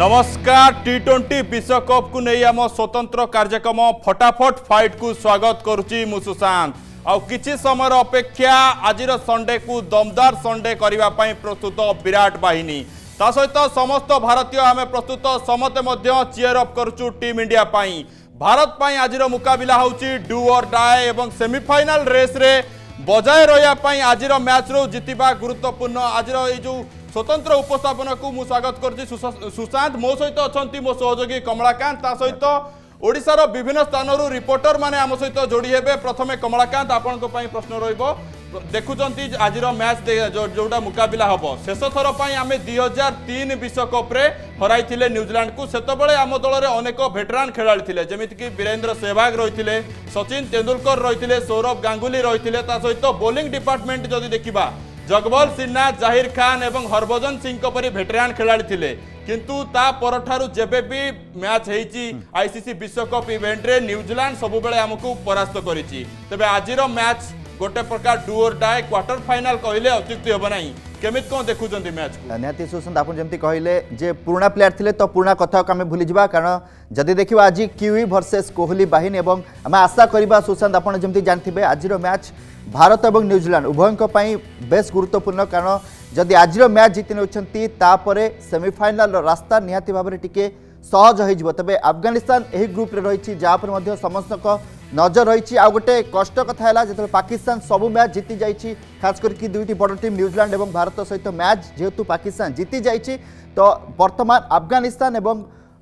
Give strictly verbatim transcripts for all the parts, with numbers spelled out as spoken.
नमस्कार T twenty विश्वकप को नहीं आम स्वतंत्र कार्यक्रम फटाफट फाइट को स्वागत करुच्ची मु सुशांत आ किछि समय अपेक्षा आज संडे को दमदार संडे करने प्रस्तुत विराट बाहिनी ता सहित समस्त भारतीय आम प्रस्तुत समते चीयर अप करुचु टीम इंडिया पाई भारत पाई आज मुकाबिला होची डू और डाई एवं सेमीफाइनल रेस रे बजाय रही आज मैच रो जितिबा गुरुत्वपूर्ण आज जो स्वतंत्र उपस्थापन को मु स्वागत कर सुशांत मो सहित अच्छा मो सहयोगी कमलाकांत ता सहित ओडिशार विभिन्न स्थान रिपोर्टर माने आम सहित जोड़ी हेबे। प्रथमे कमलाकांत आपण प्रश्न रहिबो देखुचंती आज मैच जो जोटा मुकाबिला हम शेष थर आम दुई हजार तीन विश्वकप रे हराई न्यूजीलैंड को सेतबेले आम दल में अनेक भेटरान खेलाड़ी थे जमीक वीरेंद्र सहवाग रही सचिन तेंदुलकर रही सौरभ गांगुली रही सहित बोलिंग डिपार्टमेंट जदि देखा जगबल सिन्हा जाहिर खान एवं हरभजन सिंह परी भेटरान खेलाड़ी थे किंतु ता परठारु जेबे भी मैच हेची आईसीसी विश्वकप इवेंट रे न्यूजीलैंड सब बेले हमकु परास्त करिछि तबे आजिरो मैच गोटे प्रकार do or die quarter final कहले अत्युक्ति होब नाही केमित कोन देखुचंती मैच निहाती सुशांत आपण जेमती कहले जे पुराना प्लेयर थिले तो पुराना कथा को आमे भूली जिबा कारण जदि देखिबा आज किवी वर्सेस कोहली बाहिनी एवं आमे आशा करिबा सुशांत आपण जेमती जानथिबे आजिरो मैच भारत और न्यूजीलैंड उभयंक पई बेस गुरुत्वपूर्ण कारण जदि आज मैच जीति नौछंती तापरे सेमीफाइनल रास्ता निहाती भाव में टिके सहज हो तबे अफगानिस्तान यही ग्रुप रे रही जहाँ पर समस्त नजर रही आ गोटे कष्ट कथा है जो पाकिस्तान सबू मैच जीति जाइए खास करके दुईटी बड़ टीम न्यूजीलैंड और भारत सहित मैच जेहेतु पाकिस्तान जीति जाइए तो वर्तमान अफगानिस्तान एवं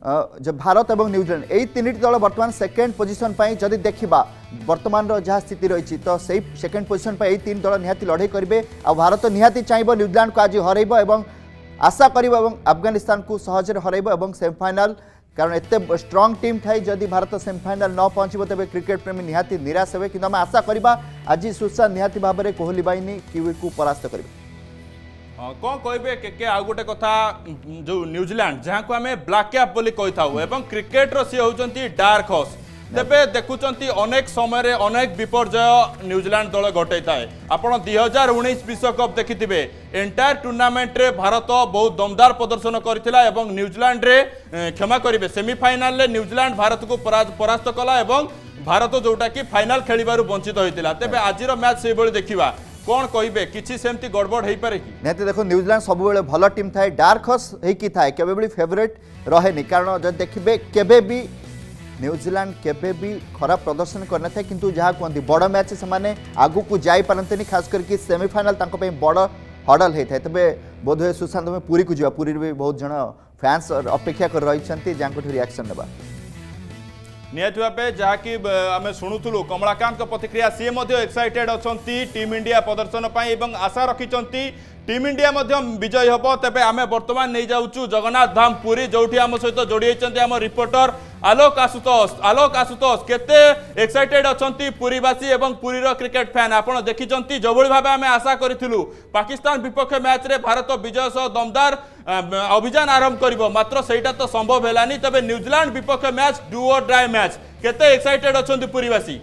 जो भारत और न्यूजीलैंड यही तीन दल बर्तमान सेकेंड पोजिशन जदि देखा वर्तमान जहाँ स्थिति रही तो सही सेकेंड पोजिशन यही तीन दल निहाती लड़े करेंगे आ भारत निहाती चाहिए न्यूजीलैंड को आज हरइब एवं आशा कर अफगानिस्तान को सहजरे हरइब एवं सेमीफाइनल कारण एत स्ट्रंग टीम थाई जदि भारत सेमीफाइनल न पहुँचब तेज क्रिकेट प्रेमी निहाती निराश हे कि आशा करवा आज सुशा निहाती भाव में कोहली बाहिनी किवी को परास्त करेंगे कौन कहे के आ गोटे कथा जो न्यूजीलैंड जहाँ को आम ब्लैक कैप बोली कही था एवं क्रिकेट सी होती डार्क हॉर्स तेबे देखुंत अनेक समय अनेक विपर्यय न्यूजीलैंड दल घटे थाए आपड़ दुई हजार उन्नीस विश्वकप देखिथे एंटायर टूर्नामेंट रे भारत बहुत दमदार प्रदर्शन करथिला एवं न्यूजीलैंड रे क्षमा करेंगे सेमीफाइनल रे न्यूजीलैंड भारत को परास्त कला एवं भारत जोटा कि फाइनाल खेलिबारु वंचित होइतिला तेबे आजिर मैच से बळे देखिबा कौन कहे किसी सेमती गड़बड़ हो पारे कि नहीं देखो न्यूजीलैंड सब बेले भल टीम थाए डार्क हॉर्स होकी थाए केबे भी फेवरेट रहे कारण जब देखिए केबे भी न्यूजीलैंड केबे भी खराब प्रदर्शन करना था किंतु जहाँ कहते बड़ मैच से आगू को जाई पारंतेनी खास करके सेमीफाइनल तांको पे बड़ हडल होता है तबे बोधे सुशांत में पुरी को जा पुरी भी बहुत जन फैंस अपेक्षा कर रही जहाँ रिएक्शन नेबा निहत भावे जहाँकि आम शुणुलु कमलाकांत प्रतिक्रिया सी एक्साइटेड अच्छा टीम इंडिया प्रदर्शन पर आशा रखिंट टीम इंडिया विजयी हम तेज आम बर्तमान नहीं जाऊँ जगन्नाथ धाम पुरी जो आम सहित जोड़ी आम रिपोर्टर आलोक आशुतोष आलोक आशुतोष केते एक्साइटेड अच्छा पुरीवासी एवं पुरीर क्रिकेट फैन आप देखिं जो भाव आम आशा करूँ पाकिस्तान विपक्ष मैच रे भारत विजय सह दमदार अभियान आरंभ कर मात्र सेटा तो संभव है तबे न्यूजीलैंड विपक्ष match do or die match केते एक्साइटेड अच्छा पुरीवासी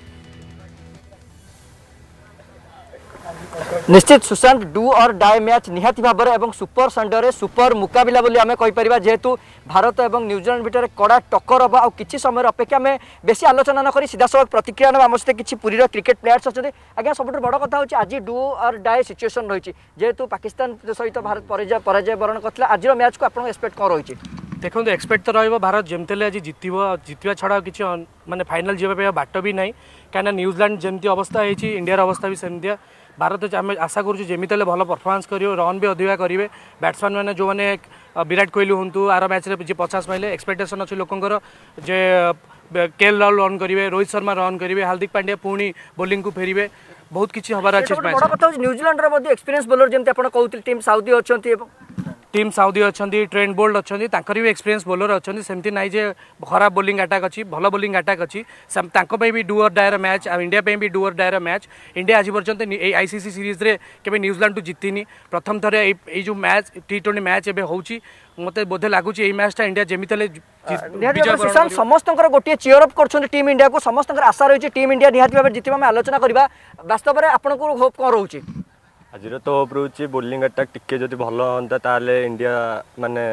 निश्चित सुशांत डू और डाई मैच निहाती भाव में सुपर संडे सुपर मुकाबिला बोली आम कहीपर जेहेतु भारत और न्यूजीलैंड भितर कड़ा टक्कर हम कि समय अपेक्षा में बेसी आलोचना नक सीधा सड़क प्रतिक्रिया ना आम सहित किसी पुरीर क्रिकेट प्लेयर्स अच्छा आज्ञा सब बड़ कथा होची आज डू और डाई सिचुएसन रही जेहेतु पाकिस्तान सहित भारत पराजय वरण करता आज मैच को आप एक्सपेक्ट कौन रही देखो एक्सपेक्ट तो रहा भारत जमती आज जितब जितवा छड़ा किसी माने फाइनल जावाई बाट भी ना कहीं न्यूजीलैंड जमी अवस्था होती इंडियार अवस्था भी सेमतिया भारत आम आशा करूँ जमीती भल परफॉर्मेंस कर रन भी अधिका करेंगे बैट्समैन मैंने जो मैंने विराट कोहली हूँ आर मैच जी पचास माइले एक्सपेक्टेशन अच्छे लोकंर जे केएल राहुल रन करेंगे रोहित शर्मा रन करेंगे हार्दिक पांड्या पुणी बोलिंग को फेरवे बहुत किसी हबार अच्छे न्यूजीलैंड एक्सपीरियंस बोलर जमी आप कहते टीम साउदी अच्छा टीम साउदी अच्छा ट्रेंट बोल्ट अच्छा भी एक्सपीरियंस बोलर अच्छा सेमती ना जे खराब बोलिंग अटैक अच्छी भल बोलिंग अटैक अच्छी भी do or die match India भी do or die match India आज पर्यंत आईसीसी सीरीज रे केबे न्यूजीलैंड टू जीतिनी प्रथम थर ये जो मैच टी ट्वेंटी मैच एबे होउची मते बोधे लागुच मैचटा इंडिया जमीते सुशांत समस्त गोटे चीयर अप कर टीम इंडिया को समस्त आशा रही टीम इंडिया निहाती भाव जीत आम आलोचना करवा वास्तव में आपन को होप कौन रोचे आज तो होप रोचे बोलिंग अटैक टिके जदि भल हाँ इंडिया माने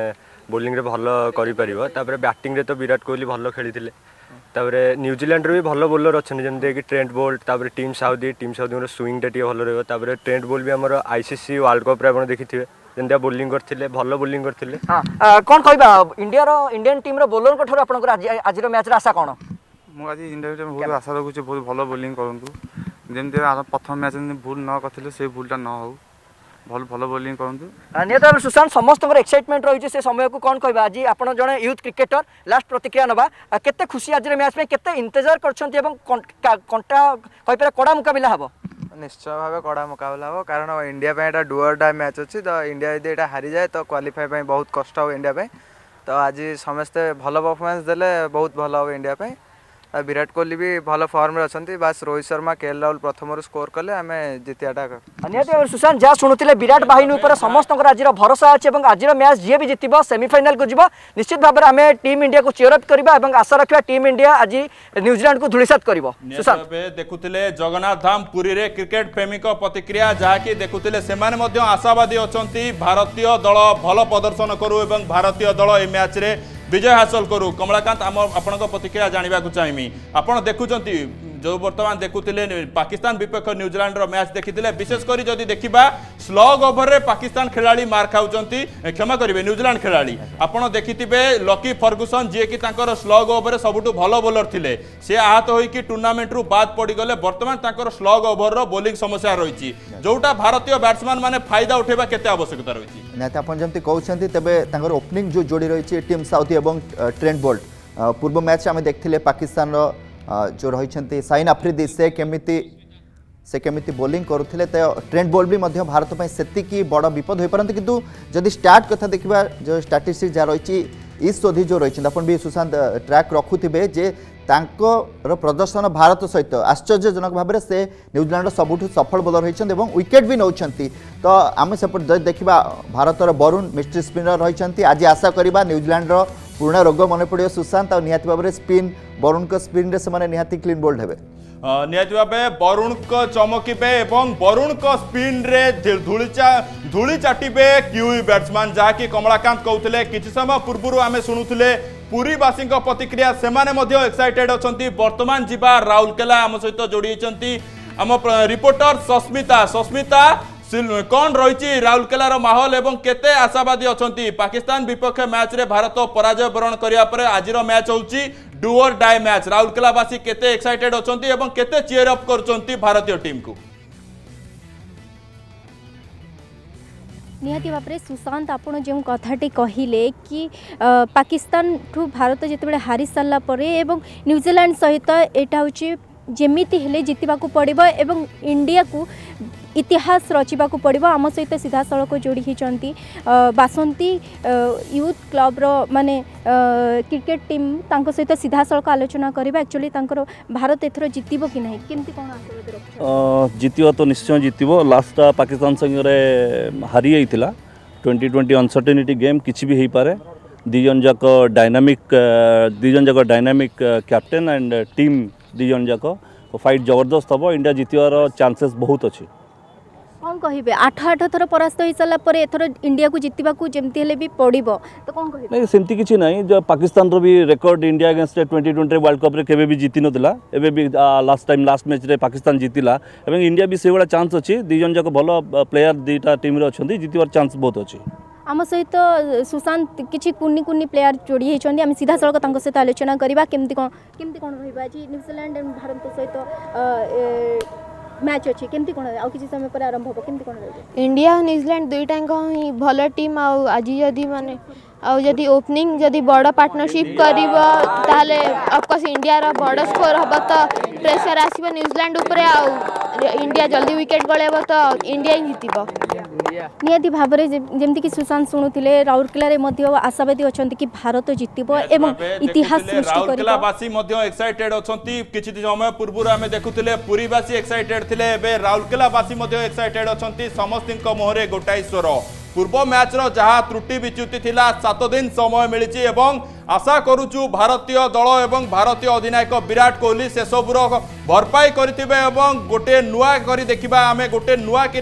बोलिंग रे भल करि परिबो तापर बैटिंग रे तो विराट कोहली भल खेली तापर न्यूजीलैंड रे भी भल बोलर अच्छे जमती कि ट्रेंट बोल्ट तापर Tim Southee Tim Southee swing टे भल रही तापर ट्रेंट बोल्ट भी आमर आईसीसी वर्ल्ड कप रे देखिथे जंदिया बोलिंग करथिले भल बोलिंग करथिले। हां कोन कहबा इंडिया रो इंडियन टीम रो बोलर को ठरो आपनकर आज आज रो मैच रे आशा कोन? मु आज इंडिया टीम बहुत आशा रखुचे बहुत भल बोलिंग करंतु जेमते प्रथम मैच भूल न करथिले से भूलटा न हो भल भल बोलिंग करंतु। नियत सुशांत समस्त एक्साइटमेंट रही से समय को कौन कहबा आज आपण जने यूथ क्रिकेटर लास्ट प्रतिक्रिया नबा केते खुशी आज मैच में केते इंतजार करछन्ती एवं कंटा कहि पर कड़ा मुकाबला हबो? निश्चय भाव कड़ा मुकाबला हम कारण इंडिया पे एटा डू और डाई मैच अच्छी तो इंडिया यदि एटा हारी जाए तो क्वालिफाई पे बहुत कष्ट हो इंडिया पे तो आज समस्ते भल परफॉर्मेंस देले बहुत भल हो इंडिया पे विराट कोहली भी भल फॉर्म रे अछंती बस रोहित शर्मा केएल राहुल प्रथम रो स्कोर कले आमे जितियाटा नियत सुशांत जा सुनुतिले विराट बाहिनी ऊपर समस्त आज भरोसा अछि एवं आज मैच जे भी जितिबो सेमीफाइनल को जिवो निश्चित भाबरे आमे टीम इंडिया को चीयर अप करबा एवं आशा रखिबा टीम इंडिया आज न्यूजीलैंड को धुलिसात करबो। सुशांत देखुतिले जगन्नाथ धाम पुरी रे क्रिकेट प्रेमी को प्रतिक्रिया जहा कि देखुतिले सेमाने मध्य आशावादी अछंती भारतीय दल भल प्रदर्शन करू एवं भारतीय दल ए मैच रे विजय हासिल करू। कमलाकांत आम आपण प्रतिक्रिया जानिबा को चाहिमी आपण देखुचंती जो वर्तमान देखुतिले पाकिस्तान विपक्ष न्यूजीलैंड रो मैच देखितिले विशेषकर जदि देखिबा स्लग ओवर रे पाकिस्तान खिलाड़ी मार खाउचंती क्षमा करिवे न्यूजीलैंड खिलाड़ी आपण देखितिबे लकी फर्गुसन जे कि तांकर स्लग ओवर रे सबुटु भलो बोलर थिले से आहत होई कि टूर्नामेंट रु बाद पड़ी गले वर्तमान तांकर स्लग ओवर रो बॉलिंग समस्या रहिछि जोटा भारतीय बैट्समैन माने फायदा उठेबा केते आवश्यकता रहिछि नाते आपण जंती कहउछंती तबे तांकर ओपनिंग जो जोड़ी रहिछि टीम साउदी एवं ट्रेंट बोल्ट पूर्व मैच आमे देखथिले पाकिस्तान रो जो रही साइन अफ्रीदी से केमिति से केमिति बोलिंग करुले तो ट्रेंट बोल्ट भी मध्य भारत में सेतिकी बड़ विपद हो पारती किंतु जदि स्टार्ट कथा देखा जो स्टाटिस्टिक्स जहाँ रही ईस्ट सोधी जो रही आप भी सुशांत ट्रैक रखुवे जे तांकर प्रदर्शन भारत सहित आश्चर्यजनक भाव में से न्यूजीलैंड सबुठ सफल बोलर होती विकेट भी नौ तो आम से देखा भारतर वरुण मिस्ट्री स्पिनर रही आज आशा करवा न्यूजीलैंड पुराणा रोग मन पड़ो सुशांत और निहाती भाव में स्पिन वरुण को स्पिन रे से निहाती क्लीन बोल्ड हेबे निहाती भावे वरुण को चमकिबे एवं वरुण को स्पिन रे धूलिचा धूली चाटिबे क्यूई बैट्समैन जहाँकि कमलाकांत कहते किसी समय पूर्व आम शुणुले पुरीवासी प्रतिक्रिया सेमाने मध्य एक्साइटेड अछंती वर्तमान जीवा राउरकेला आम सहित जोड़ी आम रिपोर्टर सस्मिता सस्मिता कौन रही राउरकेलार माहौल एवं केते आशावादी अछंती पाकिस्तान विपक्ष मैच रे भारत पराजय बरण करिया परे आजिर मैच होउची डू और डाई मैच राउरकेलावासी केते एक्साइटेड अछंती एवं केते चीयर अप करछंती भारतीय टीम को निहाती भाव में सुशांत आपड़ जो कथाटी कहले कि पाकिस्तान ठू भारत जिते हारी सारा पर एवं न्यूजीलैंड सहित यहाँ हूँ जमीती हेले जितवा पड़ो एवं इंडिया को इतिहास रचिबा पड़ो आम सहित सीधा सड़क जोड़ी होती बासंती यूथ क्लब रो माने क्रिकेट टीम तांको सहित सीधा सड़क आलोचना करबा एक्चुअली तांकर भारत एथरो जितिबो कि नहीं केमती कोन आशावादी रखछ जितिबो तो निश्चय जितिबो लास्ट पाकिस्तान संगे रे हारी आइतिला ट्वेंटी ट्वेंटी अनसर्टेनिटी गेम किछि भी हेई पारे दिजन जाक डायनामिक दिजन जाक डायनामिक कैप्टेन एंड टीम दिजन जाक फाइट जबरदस्त हम इंडिया जितवार चांसेस बहुत अच्छी कौन कहे आठ आठ थर परास्त हो सारा पर एथर इंडिया को जितवा जमती हेले भी पड़ो तो कौन कहे नहीं सेमती किसी नहीं जो पाकिस्तान रो भी record India against twenty twenty world cup रे केबे भी जीति नथिला एबे भी लास्ट टाइम लास्ट मैच रे पाकिस्तान जीतिला एवं इंडिया भी से वाला चांस अच्छी दिजन जाक भलो प्लेयर दीटा टीम रे अछंती जितवार चांस बहुत अच्छी आम सहित सुशांत किसी कुनी कुनी प्लेयर जोड़ी होती आम सीधा सड़क सहित आलोचना करवा केमती कौन केमती कौन रहा आज न्यूजीलैंड एंड भारत सहित मैच अच्छी केमती कौन आ किसी समय पर आरंभ हो केमती कौन रहा इंडिया और न्यूजीलैंड दुईटा ही भल टीम आज जदि माने आउ जदि ओपनिंग जदि बड़ पार्टनरशिप करिबो ताले ऑफकोर्स इंडिया रो बड़ स्कोर हबो तो प्रेशर आसीबो न्यूजीलैंड ऊपर आउ इंडिया जल्दी विकेट गलेबो तो इंडिया ही जीतिबो नियति भाव में जमती कि सुशांत शुणुले राउरकेला मध्य आशावादी अछंती कि भारत जीतिबो एवं इतिहास सृष्टि करिबो राउरकेलावासी मध्य एक्साइटेड अछंती किछि समय पूर्व आमे देखुतिले पुरीवासी एक्साइटेड थिले एबे राउरकेलावासी मध्य एक्साइटेड अछंती समस्तिंक मोहरे गोटाई स्वर पूर्व मैच रो जहाँ त्रुटि विच्युति थिला सात दिन समय मिली एवं आशा करुचु भारतीय दल एवं भारतीय अधिनायक विराट कोहली से सबुर भरपाई करिथिबे एवं गोटे नुआ करी देखिबा आमे गोटे नुआ करी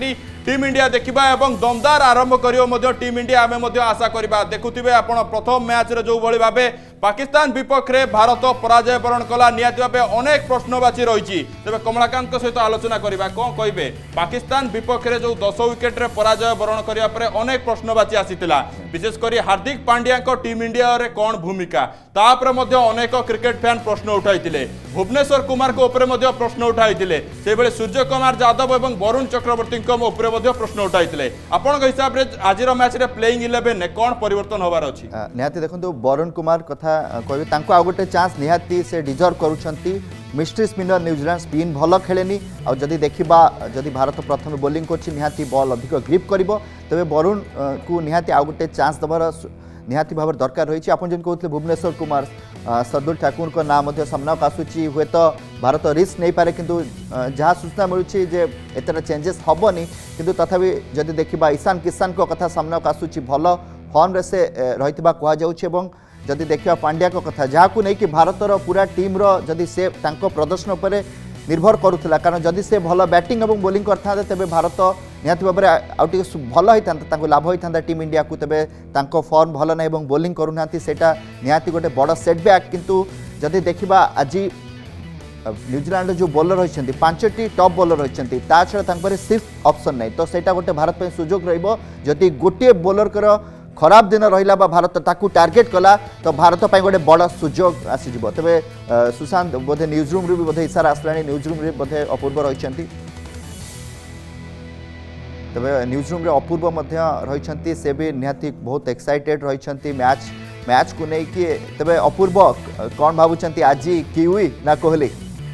टीम इंडिया देखा और दमदार आरंभ कर टीम इंडिया आम आशा करवा देखुवे आपण प्रथम मैच रे जो भली भाबे पाकिस्तान विपक्ष में भारत पराजय वरण कला निहाती भावे अनेक प्रश्नवाची रही तेज कमलाकांत सहित आलोचना करवा कौन कहे पाकिस्तान विपक्ष में जो दस विकेट रे पराजय वरण करने अनेक प्रश्नवाची आसीथिला विशेषकर हार्दिक पांड्या टीम इंडिया रे कौन भूमिका तापर अनेक क्रिकेट फैन प्रश्न उठाई भुवनेश्वर कुमार को उपरे प्रश्न उठाई से सूर्य कुमार यादव और वरुण चक्रवर्ती प्रश्न उठाई आपण हिसाब से आज मैच रे प्लेइंग इलेवन कौन परिवर्तन होबार अछि निहाती देखंतु वरुण कुमार कथा कहबे तांको आ गोटे चांस निहाती से डिजर्व करूछंती मिस्ट्री स्पिनर न्यूजीलैंड स्पिन भल खेलेनी आ जदि देखिबा जदि भारत प्रथम बोलिंग करछि निहाती बॉल अधिक ग्रिप करिवो तबे वरुण को निहाती आ गोटे चांस दबार निहाती भाव दरकार रही आपन जन कहते भुवनेश्वर कुमार सरदुल ठाकुर को नाम सामना आसूची हुए तो भारत रिस्क नहीं पारे किंतु जहाँ सूचना मिलूँ जे एतटा चेंजेस हेनी किंतु तथापि जदि देखा ईशान किसान को कथा सामना आसूची भल फॉर्म रे से रही कहुच्छे जदि देखा पांड्या को कथा जहाँ को लेकिन भारतर पूरा टीम जदि से प्रदर्शन पर निर्भर करुला कारण जदि से भल बैटिंग और बोलिंग करते तेज भारत निहाती भाव में आउटे भल होता लाभ होता टीम इंडिया को तेज फॉर्म भल ना बोलिंग करूना सेटा निहाती गोटे बड़ सेटबैक किंतु जदि देखा आज न्यूजीलैंड जो बॉलर रही पांचटी टॉप बॉलर रही छड़ा सिर्फ ऑप्शन नहीं तो सेटा गोटे भारत में सुजोग रही गोटे बॉलर कर खराब दिन रहा भारत ताकू टार्गेट कला तो भारत पर गोटे बड़ सुजोग आसीज तेज सुशांत बोधे न्यूज रूम भी बोधे इशारा आसला न्यूज रूम बोधे अपूर्व रही तेज न्यूज रूम अपूर्व रही से भी निहाती बहुत एक्साइटेड रही मैच मैच को लेकिन तेज अपूर्व कौन भावुं आज किवी ना कोहली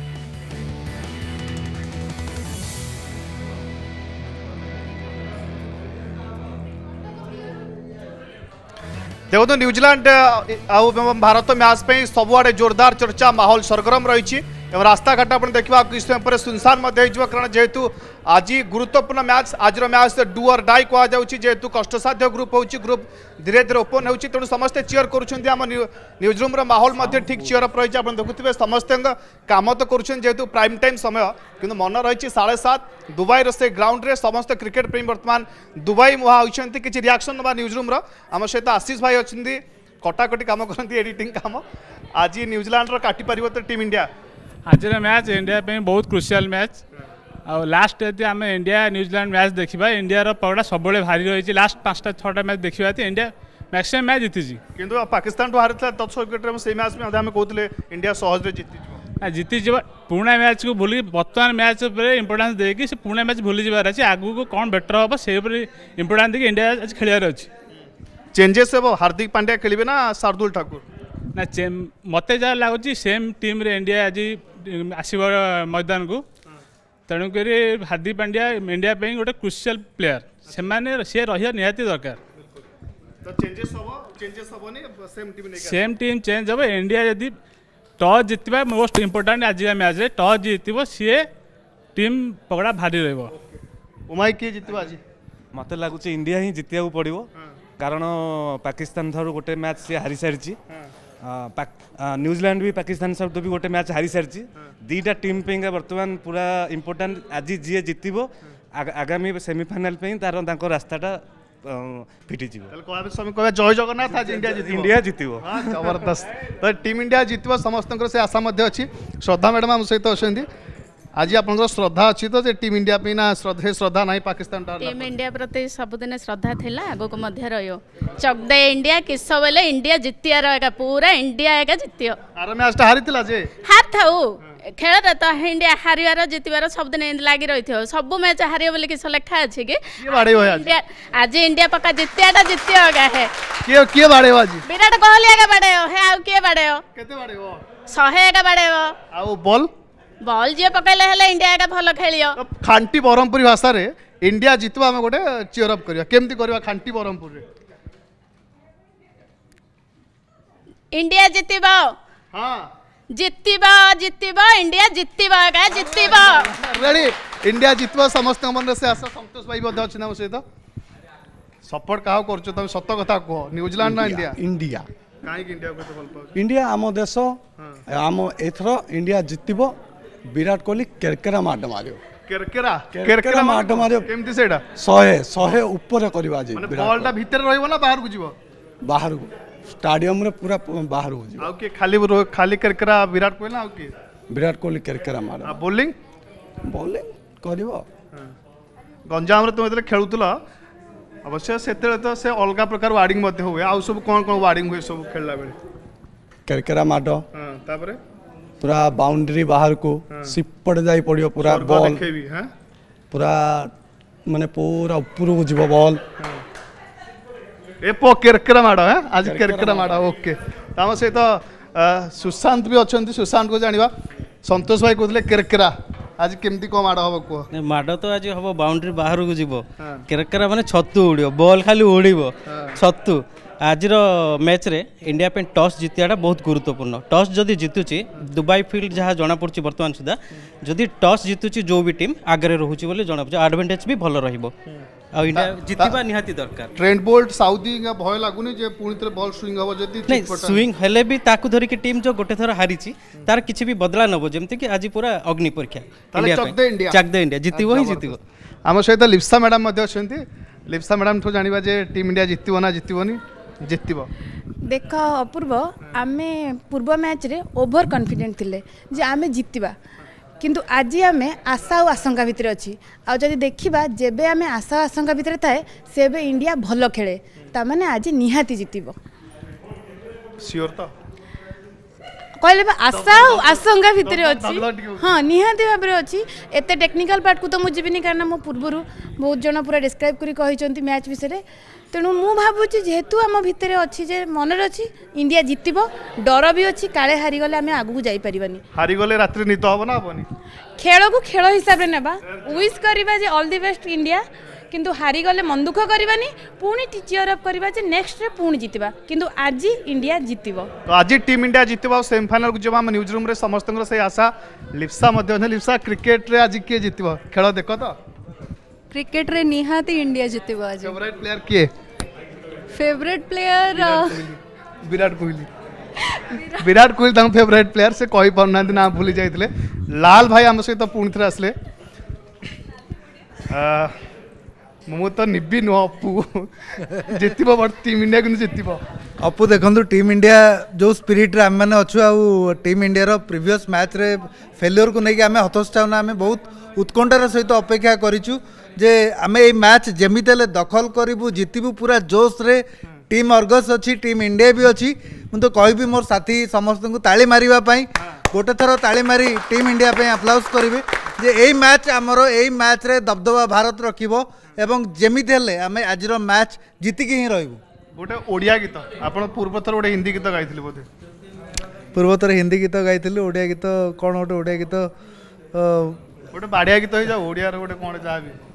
देखो तो न्यूजीलैंड भारत मैच पे सबुआड़े जोरदार चर्चा माहौल सरगरम रही रास्ता घाट आप देखा किस समय पर सुनसान कारण जेहेतु आज गुरुत्वपूर्ण मैच आज मैच डू और डाई कहुच्छी जेहेतु कष्टसाध्य ग्रुप हो ग्रुप धीरे धीरे ओपन हो तेणु समस्ते चीयर करुँम न्यूज रूम माहौल ठीक चीयर अप रही आप देखुए समस्त कम तो करेतु प्राइम टाइम समय कि मन रही साढ़े सात दुबई से ग्राउंड रे समस्त क्रिकेट प्रेमी बर्तमान दुबई मुहा होती किसी रिएक्शन ना न्यूज रूम आम सहित आशीष भाई अच्छी कटाकटी कम करती एडिटिंग कम आज न्यूजीलैंड काटी पार तो टीम इंडिया आज मैच इंडिया पे बहुत क्रुशियल मैच और लास्ट यदि आम इंडिया न्यूजीलैंड मैच देखा इंडिया पगड़ा सब भारी रही लास्ट पांचटा छटा मैच देखा इंडिया मैक्सिमम मैच जीति किंतु पाकिस्तान तो हारी दस विकेट से मैच में आम कहते इंडिया सहज जीति जीति पुणा मैच को भूल बर्तमान मैच इंपोर्टान्स देकी से पुणा मैच भूली जबार अच्छे आगू को कौन बेटर हम से इंपोर्टान्स देखिए इंडिया आज खेलार अच्छी चेंजेस हे हार्दिक पांड्या खेलिए ना शार्दुल ठाकुर ना मत जहाँ लगुच सेम टीम रे इंडिया आज आसब मैदान को तेणुक हार्दिक पांड्या इंडिया पे गोटे क्रुशियल प्लेयर से सी रहा निहाती दरकार सेम टीम चेंज हम इंडिया जदि टॉस जीतवा मोस्ट इंपोर्टाट आज मैच रे टॉस जीत सी टीम पगड़ा भारी उमाई किए जीत आज मत लगुच इंडिया ही जितिया पड़ो कारण पाकिस्तान थारू गोटे मैच सी हारी सारी न्यूजीलैंड भी पाकिस्तान सहित भी गोटे मैच हारी सारी दीटा टीम पे बर्तमान पूरा इंपोर्टाट आज जी जीतब आगामी सेमिफाइनाल तार रास्ताटा फिटी जय जगन्नाथ आज इंडिया जीत इंडिया जीत जबरदस्त तो टीम इंडिया जीत समस्त से आशा अच्छी श्रद्धा मैडम आम सहित अच्छी आज आप श्रद्धा अच्छी तो टीम इंडिया पे ना श्रद्धा श्रद्धा ना पाकिस्तान टीम इंडिया प्रति सबुदिन श्रद्धा थिला आगो को मध्य रहियो चक दे इंडिया किस बेले इंडिया जितियार एका पूरा इंडिया एका जितियो आर मैच ता हारितिला जे हार थाउ खेल रे तो इंडिया हारिवार जितिवार सब दिन एंद लागी रहिथो सब मैच हारियो बोले किस लेखा अछि कि के बाड़े हो आज आज इंडिया पक्का जितियाटा जितियो गा है के के बाड़े हो आज विराट कोहली एका बाड़े हो है आ के बाड़े हो केते बाड़े हो सौ एका बाड़े हो आ बॉल बॉल जे पकैले हेले इंडिया का भलो खेलियो खांटी बरहमपुरी भाषा रे इंडिया जितबा हम गोटे चीयर अप करिया केमती करबा खांटी बरहमपुर रे इंडिया जितिबा हां जितिबा जितिबा इंडिया जितिबा का जितिबा रेडी इंडिया जितबा समस्त मन से आशा संतोष भाई बद अछि ना से तो सपोर्ट काहो करछो तुम सत्य कथा कहो न्यूजीलैंड ना इंडिया इंडिया काहे इंडिया को तो भल पाउ इंडिया आम देश आम एथरो इंडिया जितबो विराट कोहली केरकेरा मार मारियो केरकेरा केरकेरा माड मारे केमती सेटा सौ सौ ऊपर करवा जे माने बॉल टा भीतर रहइबो ना बाहर को जीवो बाहर को स्टेडियम रे पूरा बाहर हो जीवो आ के खाली खाली केरकेरा विराट कोहली ना आ के विराट कोहली केरकेरा मारे आ बॉलिंग बॉलिंग करबो गंजाम रे तुम एतले खेलुतला अवश्य सेते तो से अलगा प्रकार वार्डिंग मध्ये होए आ सब कोन कोन वार्डिंग होए सब खेलला बेले केरकेरा माडो हां तापरे पूरा बाउंड्री बाहर को सिपड़ जाई पड़ियो पूरा बॉल हां पूरा माने पूरा ऊपर को जीव बॉल ए पो केरकेरा माडो है आज केरकेरा माडो ओके ताम से तो सुशांत भी अछंती सुशांत को जानिबा संतोष भाई कहले केरकेरा आज केमती को माडो हबो को ने माडो तो आज हबो बाउंड्री बाहर को जीव केरकेरा माने छत्तु उडियो बॉल खाली उडिबो छत्तु आज मैच रे इंडिया पे टॉस जीतियाटा बहुत गुरुत्वपूर्ण टॉस जदि जीतुची दुबई फील्ड जहाँ जना पड़ुची वर्तमान सुधा जदि टॉस जीतुची जो भी टीम आगे रोचे बोले जना पड़ुची एडवांटेज भी भल रहिबो आ इंडिया जीतिबा निहाती दरकार ट्रेंट बोल्ट साउदी का भय लागुनी जे पुणी तरे बॉल स्विंग हबो जदि नहीं स्विंग हेले भी ताकू धरी की टीम जो गोटे थर हारीची तार किछि भी बदला नबो जेमति कि आज पूरा अग्नि परीक्षा इंडिया चक दे इंडिया चक दे इंडिया जीतिबो ही जीतिबो हम सहित लिप्सा मैडम मध्ये अछंती लिप्सा मैडम ठो जानिबा जे टीम इंडिया जीतिबो ना जीतिबोनी जीतिबो देख अपूर्व आमे पूर्व मैच रे ओवर कॉन्फिडेंट थिले जे आमे जीतिबा किंतु आज आमे आशा और आशंका भितर अच्छी आ जदि देखिबा जेबे आमे आशा और आशंका भितर थाए सेबे इंडिया भलो खेले ता माने आज निहाती जीतिबो श्योर तो कहले आशा और आशंका भितर अच्छी हाँ निहाती भाव में अच्छी एत टेक्निकल पार्ट को तो मुझे भी नहीं कारण मो पूर्वर बहुत जन पूरा डिस्क्राइब करी कही मैच विषय तेणु मु भावुची जेहेतु आम भितर अच्छी जे मनर अच्छी इंडिया जीतिबो डर भी अच्छी काले हारीगले आम आगू जाई परिबानी हारीगले रात्रि निद हबो ना हबोनी खेल को खेल हिसाब रे नेबा विश करबा जे ऑल द बेस्ट इंडिया किंतु हारीगले मन दुख करबानी पुणी चीयर अप करबा जे नेक्स्ट रे पुणी जीतिबा किंतु आज इंडिया जीतिबो तो आज टीम इंडिया जीतिबो सेमीफाइनल को जब हम न्यूज रूम रे समस्तंगर से आशा लिप्सा मध्ये लिप्सा क्रिकेट रे आज के जीतिबो खेल देखो तो क्रिकेट रे निहाती इंडिया जीतिबो आज फेवरेट प्लेयर के फेवरेट प्लेयर विराट कोहली विराट कोहली तम फेवरेट प्लेयर से कहि पाउना ना भूली जाइतले लाल भाई हम सहित पुणी थरे आसले मु तो निबी नो अपू जितिबो बट टीम इंडिया को जितिबो अपू देखंतु टीम इंडिया जो स्पिरिट रे हम माने अछु आ टीम इंडिया रो प्रीवियस मैच रे फेलियर को नै कि हमें हतोत्साह हमें बहुत उत्कंठार सहित अपेक्षा करिछु जे आमे ए मैच जेमितेले दखल करिबु जितिबु पूरा जोश रे टीम अर्गस अच्छी टीम इंडिया भी अच्छी मु तो कहबी मोर साथी समस्त को ताली मारिबा पई गोटे थर ताली मारी टीम इंडिया पे अप्लाउज करिवे जे एई मैच हमरो एई मैच रे दबदबा भारत रखिबो एवं जेमिते हेले आमे आजिरो मैच जीति के ही रहइबु गोटे ओडिया गीत आपण पूर्वतर गोटे हिंदी गीत गाइथिले बोधे पूर्वतर हिंदी गीत गाइथिले ओडिया गीत कोन गोटे ओडिया गीत गोटे बाडिया गीत हो जा ओडिया रे गोटे कोन जा भी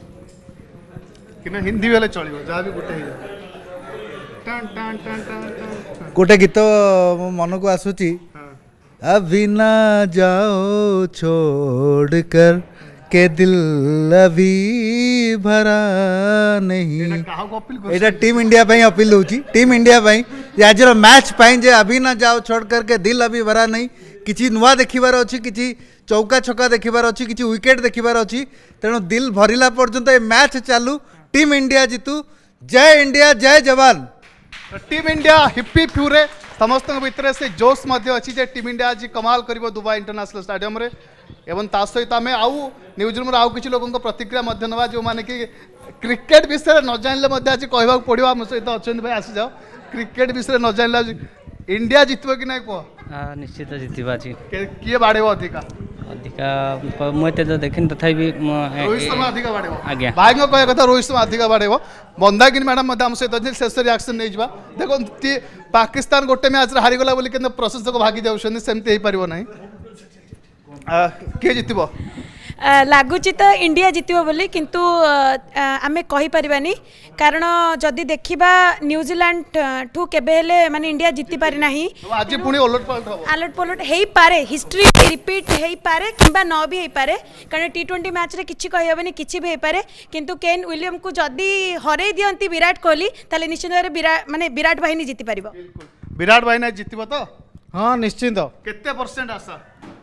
कि ना हिंदी वाले चलिबो जा भी गोटे ही टन टन टन टन गोटे गीत मन को आसुची अभी ना जाओ छोड़कर के दिल अभी भरा नहीं एटा टीम इंडिया पे अपील होची टीम इंडिया पे आज मैच पे जे अभी ना जाओ छोड़कर के दिल अभी भरा नहीं किछि नुआ देखिबार अछि किछि चौका छक्का देखिबार अछि किछि विकेट देखिबार अछि तेणु दिल भरिला पर्यंत ए मैच चालू टीम इंडिया जीतू जय इंडिया जय जवान टीम इंडिया हिप्पी फ्यूरे समस्त भितर से जोश अच्छी जे टीम इंडिया आज कमाल कर दुबई इंटरनेशनल स्टेडियम रे एवं ता सहित आम आउ न्यूज रूम आउ किसी लोगों प्रतिक्रिया ना जो मैंने कि क्रिकेट विषय न जानले आज कहवा पड़ो आम सहित अच्छा भाई आसी जाओ क्रिकेट विषय न जानले इंडिया जीतब कि नहीं कह निश्चित जीतवा किए बाड़े अधिका अधिका मुझे तो देखिन तथापि रोहित शर्मा अधिका बाड़े आज्ञा भाई कह कथा रोहित शर्मा अधिका बाड़े मंदाकिनी मैडम आम सहित शेष रिएक्शन नहीं जा देखो पाकिस्तान गोटे मैच हारीगला बोली के प्रशंसक भागी जाऊँ सेमती हो पार ना किए जीतब लगुच तो इंडिया जीतब बोली किंतु आमे कहि परिबानी कारण जदि देखिबा न्यूजीलैंड ठू केबे हेले माने इंडिया जीति पारि नाही आज पुणी ओलट पलट हो आलट पलट हेई पारे हिस्ट्री रिपीट हेई पारे किंबा न भी हेई पारे कारण टी ट्वेंटी मैच रे किछि कहि होबनी किछि भी हेई पारे किंतु केन विलियम को जदि हरै दियंती विराट कोहली ताले निश्चित भाबे विराट माने विराट बाहिनी जीति परिबो विराट बाहिनी जीतिबो तो हां निश्चित केते परसेंट आशा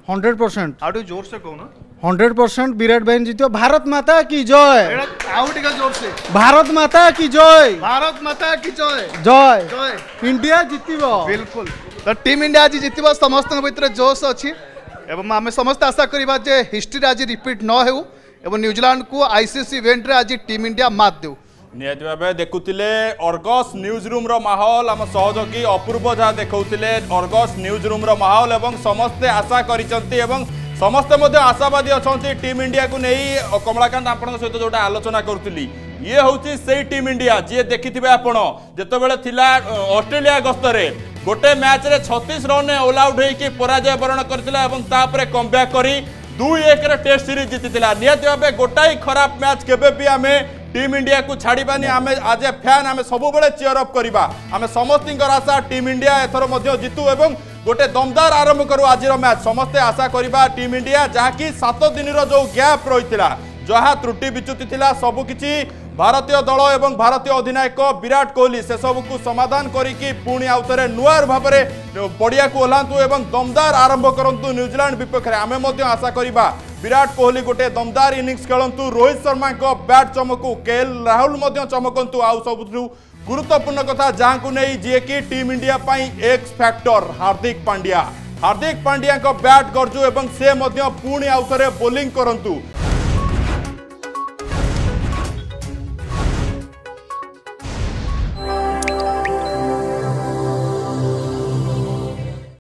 हंड्रेड परसेंट आउ जोर से कहूना हंड्रेड परसेंट विराट बहन जीतियो। भारत माता की जय। आउ टिका जोर से भारत माता की जय। भारत माता की जय। जय जय इंडिया जीतिबो। बिल्कुल तो टीम इंडिया आज जीतिबो समस्त भितर जोश अच्छी एवं आम समस्त आशा करबा जे हिस्ट्री आज रिपीट न हेउ एवं न्यूजीलैंड को आईसीसी इवेंट रे आज टीम इंडिया मात देउ। निहत भाव देखुले अर्गस न्यूज रूम रो माहौल आम सहयोगी अपूर्व जहाँ देखुले अर्गस न्यूज रूम रो माहौल एवं समस्ते आशा करिसंती एवं समस्ते मध्य आशावादी अच्छा टीम इंडिया को नहीं कमलाकांत आपण सहित जोटा आलोचना करुली ये हूँ से टीम इंडिया जी देखिथे आपण जितेबाला थिला ऑस्ट्रेलिया गस्तरे गोटे मैच रे छत्तीस रन ऑल आउट होकर पराजय वरण करते कमब्याक करी दुई एक टेस्ट सीरीज जीति निहत भाव गोटाई खराब मैच केबे भी आम टीम इंडिया को छाड़बानी आम आज ए फैन आम सब चेयर अप करवा आम समस्त आशा टीम इंडिया एथर जीतु एवं गोटे दमदार आरंभ करू आज मैच समस्ते आशा करवा टीम इंडिया जहाँकि सात दिन जो गैप रही जहाँ त्रुटि विच्युति थिला सबकिछि भारतीय दल एवं भारतीय अधिनायक विराट कोहली से सबको समाधान करिकी पुणी आउथरे नुआर भाव में पड़िया को ओह्लांतु एवं दमदार आरंभ करंतु न्यूजीलैंड विपक्ष में आमे मध्य आशा करिबा विराट कोहली गोटे दमदार इनिंग्स खेलंतु रोहित शर्मा को बैट चमकू केएल राहुल मध्य चमकंतु आउ सबुठु गुरुत्वपूर्ण कथा जहाँ को नहीं जी कि टीम इंडिया पाई एक्स फैक्टर हार्दिक पांड्या हार्दिक पांड्या को बैट गरजू एवं से मध्य पुणी आउथरे बोलिंग करंतु